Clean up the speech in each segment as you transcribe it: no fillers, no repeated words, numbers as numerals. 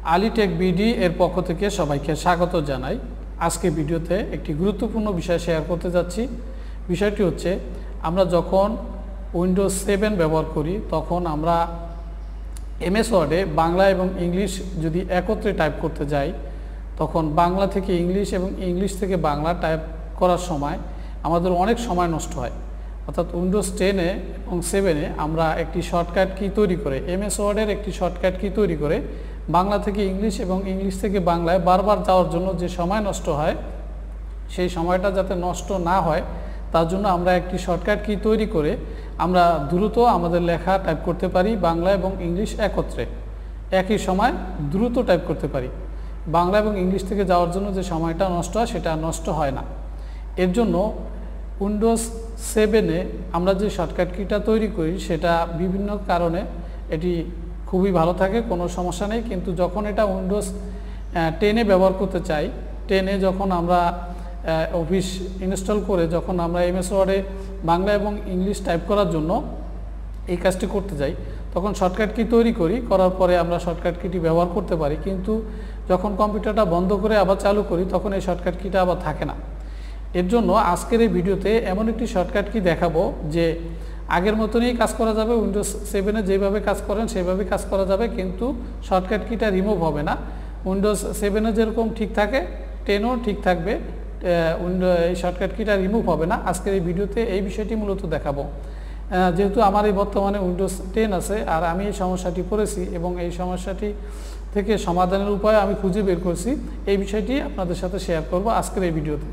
আলিটেক BD এর পক্ষ থেকে সবাইকে স্বাগত জানাই। আজকে ভিডিওতে একটি গুরুত্বপূর্ণ বিষয় শেয়ার করতে যাচ্ছি। বিষয়টি হচ্ছে আমরা যখন উইন্ডোজ 7 ব্যবহার করি তখন আমরা এমএস ওয়ার্ডে বাংলা এবং ইংলিশ যদি একত্রে টাইপ করতে যাই তখন বাংলা থেকে ইংলিশ এবং ইংলিশ থেকে বাংলা টাইপ করার সময় আমাদের অনেক সময় নষ্ট হয়। অর্থাৎ উইন্ডোজ 10 এবং 7 আমরা একটি শর্টকাট কি তৈরি করে এমএস ওয়ার্ডের একটি শর্টকাট কি তৈরি করে বাংলা থেকে ইংলিশ এবং ইংলিশ থেকে বাংলায় বারবার যাওয়ার জন্য যে সময় নষ্ট হয় সেই সময়টা যাতে নষ্ট না হয় তার জন্য আমরা একটি শর্টকাট কি তৈরি করে আমরা দ্রুত আমাদের লেখা টাইপ করতে পারি বাংলা এবং ইংলিশ একত্রে একই সময় দ্রুত টাইপ করতে পারি। বাংলা এবং ইংলিশ থেকে যাওয়ার জন্য যে সময়টা নষ্ট হয় সেটা নষ্ট হয় না। এর জন্য উইন্ডোজ 7 আমরা যে শর্টকাট কিটা তৈরি করি সেটা বিভিন্ন কারণে এটি খুবই ভালো থাকে, কোনো সমস্যা নেই। কিন্তু যখন এটা উইন্ডোজ 10 ব্যবহার করতে চাই, 10 যখন আমরা অফিস ইনস্টল করে যখন আমরা এমএস ওয়ার্ডে বাংলা এবং ইংলিশ টাইপ করার জন্য এই কাজটি করতে যাই তখন শর্টকাট কি তৈরি করার পরে আমরা শর্টকাট কিটি ব্যবহার করতে পারি, কিন্তু যখন কম্পিউটারটা বন্ধ করে আবার চালু করি তখন এই শর্টকাট কিটা আবার থাকে না। এর জন্য আজকের এই ভিডিওতে এমন একটি শর্টকাট কি দেখাবো যে আগের মতনই কাজ করা যাবে, উইন্ডোজ 7 যেভাবে কাজ করেন সেভাবে কাজ করা যাবে, কিন্তু শর্টকাট কিটা রিমুভ হবে না। উইন্ডোজ 7 যেরকম ঠিক থাকে 10ও ঠিক থাকবে, এই শর্টকাট কিটা রিমুভ হবে না। আজকের এই ভিডিওতে এই বিষয়টি মূলত দেখাবো। যেহেতু আমার এই বর্তমানে উইন্ডোজ 10 আছে আর আমি এই সমস্যাটি পড়েছি এবং এই সমস্যাটি থেকে সমাধানের উপায় আমি খুঁজে বের করছি, এই বিষয়টি আপনাদের সাথে শেয়ার করব আজকের এই ভিডিওতে।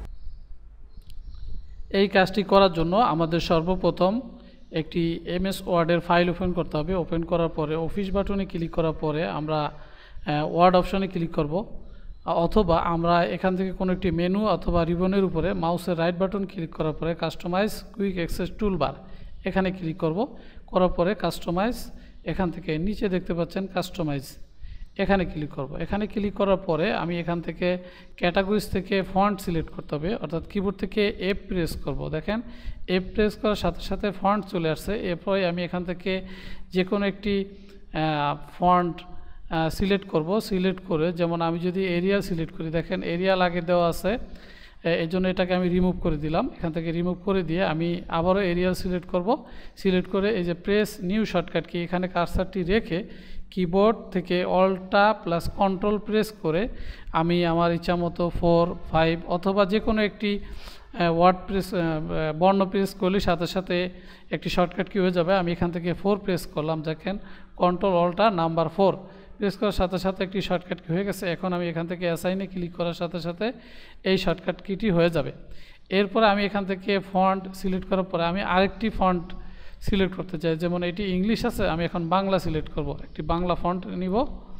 এই কাজটি করার জন্য আমাদের সর্বপ্রথম একটি এমএস ওয়ার্ডের ফাইল ওপেন করতে হবে। ওপেন করার পরে অফিস বাটনে ক্লিক করার পরে আমরা ওয়ার্ড অপশনে ক্লিক করব, অথবা আমরা এখান থেকে কোনো একটি মেনু অথবা রিবনের উপরে মাউসের রাইট বাটন ক্লিক করার পরে কাস্টমাইজ কুইক অ্যাক্সেস টুলবার এখানে ক্লিক করার পরে কাস্টমাইজ, এখান থেকে নিচে দেখতে পাচ্ছেন কাস্টমাইজ, এখানে ক্লিক করব। এখানে ক্লিক করার পরে আমি এখান থেকে ক্যাটাগরিজ থেকে ফন্ট সিলেক্ট করতে হবে, অর্থাৎ কিবোর্ড থেকে এফ প্রেস করব। দেখেন এফ প্রেস করার সাথে সাথে ফন্ট চলে আসছে। এরপরে আমি এখান থেকে যে কোনো একটি ফন্ট সিলেক্ট করব। সিলেক্ট করে যেমন আমি যদি এরিয়াল সিলেক্ট করি, দেখেন এরিয়াল আগে দেওয়া আছে, এই জন্য এটাকে আমি রিমুভ করে দিলাম। এখান থেকে রিমুভ করে দিয়ে আমি আবারও এরিয়াল সিলেক্ট করব। সিলেক্ট করে এই যে প্রেস নিউ শর্টকাট কি এখানে কার্সারটি রেখে কিবোর্ড থেকে অল্টা প্লাস কন্ট্রোল প্রেস করে আমি আমার ইচ্ছা মতো 4, 5 অথবা যে কোনো একটি ওয়ার্ড প্রেস বর্ণ প্রেস করলে সাথে সাথে একটি শর্টকাট কি হয়ে যাবে। আমি এখান থেকে 4 প্রেস করলাম, দেখেন কন্ট্রোল অল্টা নাম্বার 4 প্রেস করার সাথে সাথে একটি শর্টকাট কি হয়ে গেছে। এখন আমি এখান থেকে অ্যাসাইনে ক্লিক করার সাথে সাথে এই শর্টকাট কিটি হয়ে যাবে। এরপরে আমি এখান থেকে ফন্ট সিলেক্ট করার পরে আমি আরেকটি ফন্ট সিলেক্ট করতে চাই, যেমন এটি ইংলিশ আছে, আমি এখন বাংলা সিলেক্ট করব। একটি বাংলা ফন্ট নিব,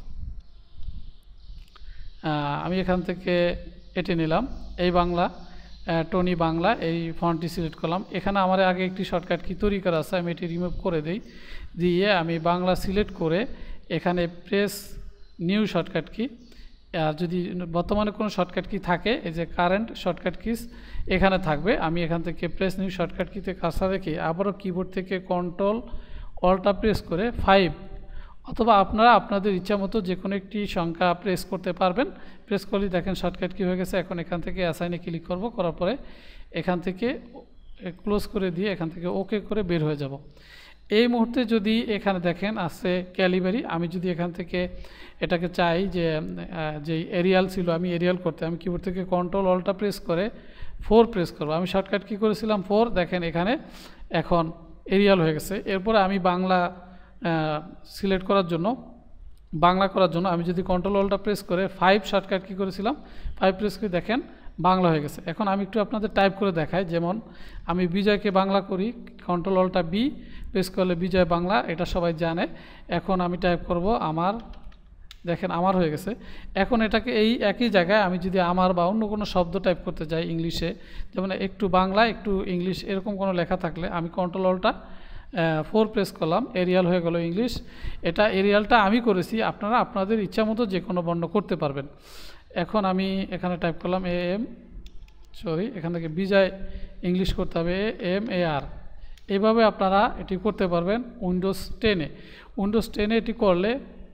আমি এখান থেকে এটি নিলাম, এই বাংলা টনি বাংলা, এই ফন্টটি সিলেক্ট করলাম। এখানে আমার আগে একটি শর্টকাট কি তৈরি করা আছে, আমি এটি রিমুভ করে দিয়ে আমি বাংলা সিলেক্ট করে এখানে প্রেস নিউ শর্টকাট কি, আর যদি বর্তমানে কোনো শর্টকাট কি থাকে এই যে কারেন্ট শর্টকাট কিস এখানে থাকবে। আমি এখান থেকে প্রেস নিউ শর্টকাট কিতে কাজটা রেখে আবারও কিবোর্ড থেকে কন্ট্রোল অল্টা প্রেস করে 5 অথবা আপনারা আপনাদের ইচ্ছা মতো যে কোনো একটি সংখ্যা প্রেস করতে পারবেন। প্রেস করলে দেখেন শর্টকাট কি হয়ে গেছে। এখন এখান থেকে অ্যাসাইনে ক্লিক করব, করার পরে এখান থেকে ক্লোজ করে দিয়ে এখান থেকে ওকে করে বের হয়ে যাব। এই মুহূর্তে যদি এখানে দেখেন আছে ক্যালিবারি, আমি যদি এখান থেকে এটাকে চাই যে এরিয়াল ছিল আমি এরিয়াল করতে, আমি কিবোর্ড থেকে কন্ট্রোল অল্টা প্রেস করে 4 প্রেস করব। আমি শর্টকাট কি করেছিলাম 4, দেখেন এখানে এখন এরিয়াল হয়ে গেছে। এরপরে আমি বাংলা সিলেক্ট করার জন্য বাংলা করার জন্য আমি যদি কন্ট্রোল অল্টা প্রেস করে 5 শর্টকাট কি করেছিলাম 5 প্রেস করে দেখেন বাংলা হয়ে গেছে। এখন আমি একটু আপনাদের টাইপ করে দেখাই, যেমন আমি বিজয়কে বাংলা করি, কন্ট্রোল অল্টা বি প্রেস করলে বিজয় বাংলা, এটা সবাই জানে। এখন আমি টাইপ করব আমার, দেখেন আমার হয়ে গেছে। এখন এটাকে এই একই জায়গায় আমি যদি আমার বা অন্য কোনো শব্দ টাইপ করতে যাই ইংলিশে, যেমন একটু বাংলা একটু ইংলিশ এরকম কোনো লেখা থাকলে আমি কন্ট্রোল অল্টা 4 প্রেস করলাম, এরিয়াল হয়ে গেল ইংলিশ। এটা এরিয়ালটা আমি করেছি, আপনারা আপনাদের ইচ্ছা মতো যে কোনো বর্ণ করতে পারবেন। এখন আমি এখানে টাইপ করলাম এখান থেকে বিজয় ইংলিশ করতে হবে AMAR। এইভাবে আপনারা এটি করতে পারবেন উইন্ডোজ 10 এটি করলে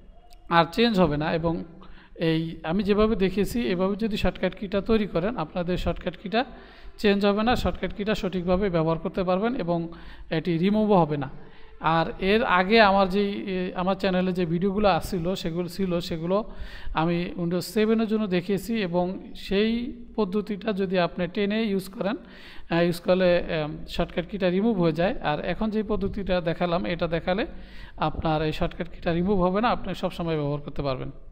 আর চেঞ্জ হবে না। এবং এই আমি যেভাবে দেখিয়েছি এভাবে যদি শর্টকাট কিটা তৈরি করেন আপনাদের শর্টকাট কিটা চেঞ্জ হবে না, শর্টকাট কিটা সঠিকভাবে ব্যবহার করতে পারবেন এবং এটি রিমুভও হবে না। আর এর আগে আমার চ্যানেলে যে ভিডিওগুলো সেগুলো আমি উইন্ডোজ 7-এর জন্য দেখিয়েছি এবং সেই পদ্ধতিটা যদি আপনি 10-এ ইউজ করলে শর্টকাট কিটা রিমুভ হয়ে যায়। আর এখন যে পদ্ধতিটা দেখালাম এটা দেখালে আপনার এই শর্টকাট কিটা রিমুভ হবে না, আপনি সবসময় ব্যবহার করতে পারবেন।